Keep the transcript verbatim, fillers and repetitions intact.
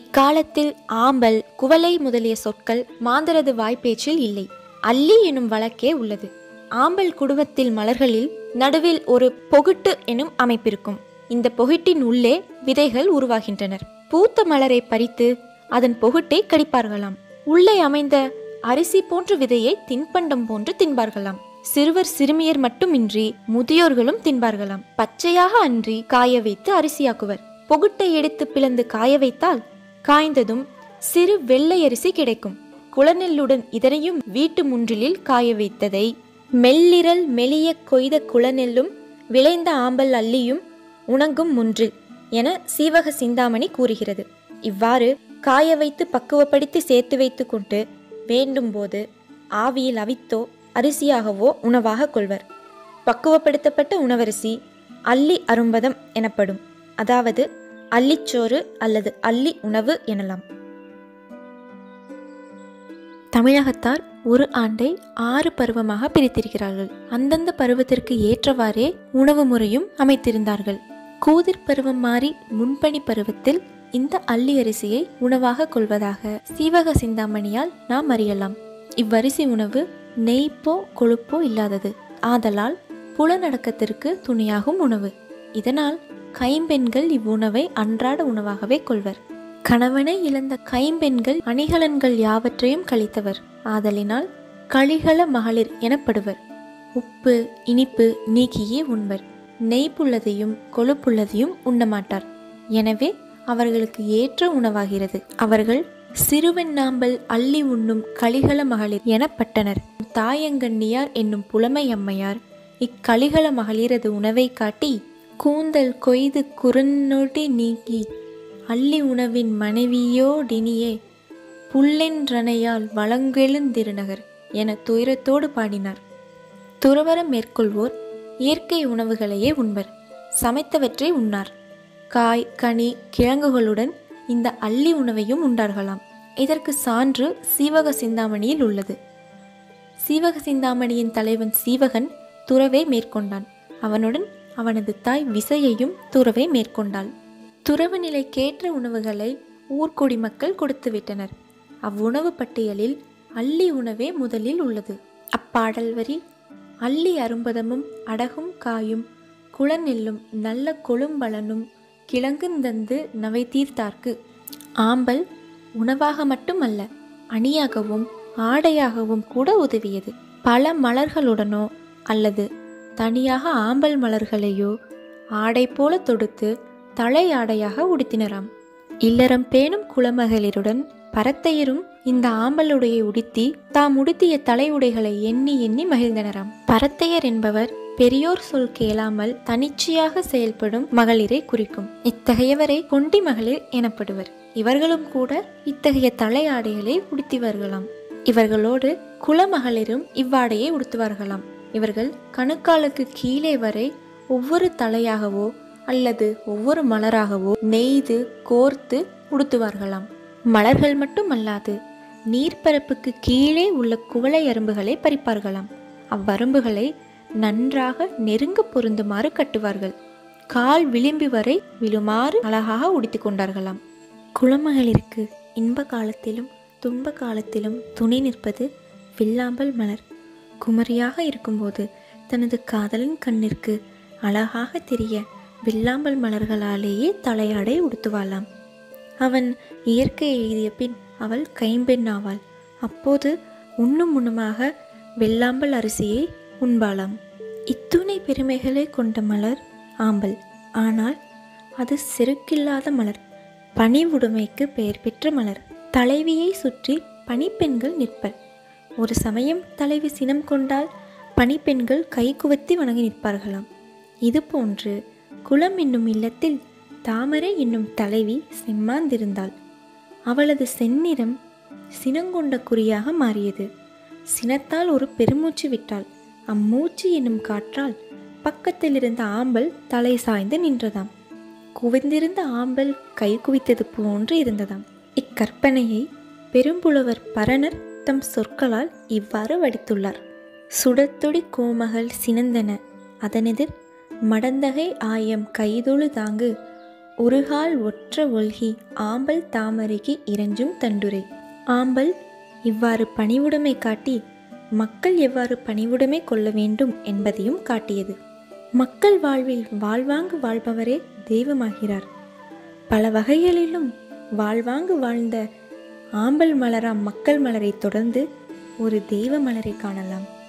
இக்காலத்தில் ஆம்பல், குவளை முதலிய சொற்கள் மாந்தரது வாய்ப்பேச்சில் இல்லை. அல்லி எனும் வழக்கே உள்ளது. ஆம்பல் குடும்பத்தில் மலர்களில் நடுவில் ஒரு பொகுட்டு எனும் அமைப்பிருக்கும். இந்த பொகுட்டின் உள்ளே விதைகள் உருவாகின்றனர். பூத்த மலரை பறித்து அதன் பொகுட்டை கடிப்பார்களாம். உள்ளே அமைந்த அரிசி போன்ற விதையை தின்பண்டம் போன்று தின்பார்களாம். சிறுவர் சிறுமியர் மட்டுமின்றி முதியோர்களும் தின்பார்களாம். பச்சையாக அன்றி காய வைத்து அரிசியாக்குவர். பொகுட்டை எடுத்து பிளந்து காய வைத்தால் காய்ந்ததும் சிறு வெள்ளை அரிசி கிடைக்கும். குளநெல்லுடன் இதனையும் வீட்டு முன்றிலில் காய வைத்ததை மெல்லிரல் மெலிய கொய்த குளநெல்லும் விளைந்த ஆம்பல் அல்லியும் உணங்கும் முன்றில் என சீவக சிந்தாமணி கூறுகிறது. இவ்வாறு காய வைத்து பக்குவப்படுத்தி சேர்த்து வைத்து கொண்டு வேண்டும் போது ஆவியில் அவித்தோ அரிசியாகவோ உணவாக கொள்வர். பக்குவப்படுத்தப்பட்ட உணவரிசி அல்லி அரும்பதம் எனப்படும். அதாவது அல்லிச்சோறு அல்லது அல்லி உணவு எனலாம். தமிழகத்தார் ஒரு ஆண்டை ஆறு பருவமாக பிரித்திருக்கிறார்கள். அந்தந்த பருவத்திற்கு ஏற்றவாறே உணவு முறையும் அமைத்திருந்தார்கள். கூதிர் பருவம் மாறி முன்பணி பருவத்தில் இந்த அல்லி அரிசியை உணவாக கொள்வதாக சீவக சிந்தாமணியால் நாம் அறியலாம். இவ்வரிசி உணவு நெய்ப்போ கொழுப்போ இல்லாதது. ஆதலால் புலநடக்கத்திற்கு துணையாகும் உணவு. இதனால் கைம்பெண்கள் இவ்வுணவை அன்றாட உணவாகவே கொள்வர். கணவனை இழந்த கைம்பெண்கள் அணிகலன்கள் யாவற்றையும் கழித்தவர். ஆதலினால் கழிகள மகளிர் எனப்படுவர். உப்பு இனிப்பு நீக்கியே உண்பர். நெய்ப்புள்ளதையும் கொழுப்புள்ளதையும் உண்ணமாட்டார். எனவே அவர்களுக்கு ஏற்ற உணவாகிறது. அவர்கள் சிறுவெண்ணாம்பல் அள்ளி உண்ணும் கழிகள மகளிர் எனப்பட்டனர். தாயங்கண்ணியார் என்னும் புலமை அம்மையார் இக்கழிகள மகளிரது உணவை காட்டி, கூந்தல் கொய்து குறுநொடி நீக்கி அள்ளி உணவின் மனைவியோடினியே புல்லென்றனையால் வளங்கெழுந்திருநகர் என துயரத்தோடு பாடினார். துறவரம் மேற்கொள்வோர் இயற்கை உணவுகளையே உண்பர். சமைத்தவற்றை உண்ணார். காய் கனி கிழங்குகளுடன் இந்த அல்லி உணவையும் உண்டார்களாம். இதற்கு சான்று சீவக சிந்தாமணியில் உள்ளது. சீவக சிந்தாமணியின் தலைவன் சீவகன் துறவை மேற்கொண்டான். அவனுடன் அவனது தாய் விசையையும் துறவை மேற்கொண்டாள். துறவு நிலைக்கேற்ற உணவுகளை ஊர்க்குடி மக்கள் கொடுத்துவிட்டனர். அவ்வுணவு பட்டியலில் அல்லி உணவே முதலில் உள்ளது. அப்பாடல் வரி: அல்லி அரும்பதமும் அடகும் காயும் குளநெல்லும் நல்ல கொழும்பலனும் கிழங்குந்தந்து நவை தீர்த்தார்க்கு. ஆம்பல் உணவாக மட்டுமல்ல, அணியாகவும் ஆடையாகவும் கூட உதவியது. பல மலர்களுடனோ அல்லது தனியாக ஆம்பல் மலர்களையோ ஆடை போல தொடுத்து தலை ஆடையாக உடுத்தினராம். இல்லறம் பேணும் குலமகளிருடன் பரத்தையரும் இந்த ஆம்பலுடைய உடுத்தி தாம் உடுத்திய தலை உடைகளை எண்ணி எண்ணி மகிழ்ந்தனராம். பரத்தையர் என்பவர் பெரியோர் சொல் கேளாமல் தனிச்சையாக செயல்படும் மகளிரை குறிக்கும். இத்தகையவரை கொண்டி மகளிர் எனப்படுவர். இவர்களும் கூட இத்தகைய தலை ஆடைகளை உடுத்திவர்களாம். இவர்களோடு குலமகளிரும் இவ்வாடையை உடுத்துவார்களாம். இவர்கள் கணுக்காலுக்கு கீழே வரை ஒவ்வொரு தலையாகவோ அல்லது ஒவ்வொரு மலராகவோ நெய்து கோர்த்து உடுத்துவார்களாம். மலர்கள் மட்டும் அல்லாது நீர்ப்பரப்புக்கு கீழே உள்ள குவளை அரும்புகளை பறிப்பார்களாம். அவ்வரும்புகளை நன்றாக நெருங்க பொருந்துமாறு கட்டுவார்கள். கால் விளிம்பி வரை விழுமாறு அழகாக உடுத்தி கொண்டார்களாம். குலமகளிருக்கு இன்ப காலத்திலும் துன்ப காலத்திலும் துணை நிற்பது வில்லாம்பல் மலர். குமரியாக இருக்கும்போது தனது காதலின் கண்ணிற்கு அழகாக தெரிய வில்லாம்பல் மலர்களாலேயே தலையாடை உடுத்துவாளாம். அவன் இயற்கை எழுதிய பின் அவள் கைம்பெண் ஆவாள். அப்போது உண்ணும் உண்ணுமாக வெள்ளாம்பல் அரிசியை உண்பாளாம். இத்துணை பெருமைகளை கொண்ட மலர் ஆம்பல். ஆனால் அது செருக்கில்லாத மலர். பணிவுடைமைக்கு பெயர் பெற்ற மலர். தலைவியை சுற்றி பணிப்பெண்கள் நிற்பர். ஒரு சமயம் தலைவி சினம் கொண்டால் பணிப்பெண்கள் கை குவத்தி வணங்கி நிற்பார்களாம். இது போன்று குலம் என்னும் இல்லத்தில் தாமரை என்னும் தலைவி செம்மாந்திருந்தாள். அவளது செந்நிறம் சினங்கொண்ட குறியாக மாறியது. சினத்தால் ஒரு பெருமூச்சு விட்டாள். அம்மூச்சு என்னும் காற்றால் பக்கத்தில் இருந்த ஆம்பல் தலை சாய்ந்து நின்றதாம். குவிந்திருந்த ஆம்பல் கை குவித்தது போன்று இருந்ததாம். இக்கற்பனையை பெரும்புலவர் பரணர் தம் சொற்களால் இவ்வாறு வடித்துள்ளார். சுடத்தொடி கோமகள் சினந்தன அதனெதிர் மடந்தகை ஆயம் கைதொழு தாங்கு ஒருகால் ஒற்ற ஒல்கி ஆம்பல் தாமரைக்கு இறஞ்சும் தண்டுரை. ஆம்பல் இவ்வாறு பணிவுடைமை காட்டி மக்கள் எவ்வாறு பணிவுடைமை கொள்ள வேண்டும் என்பதையும் காட்டியது. மக்கள் வாழ்வில் வாழ்வாங்கு வாழ்பவரே தெய்வமாகிறார். பல வகைகளிலும் வாழ்வாங்கு வாழ்ந்த ஆம்பல் மலராம் மக்கள் மலரை தொடர்ந்து ஒரு தெய்வ மலரை காணலாம்.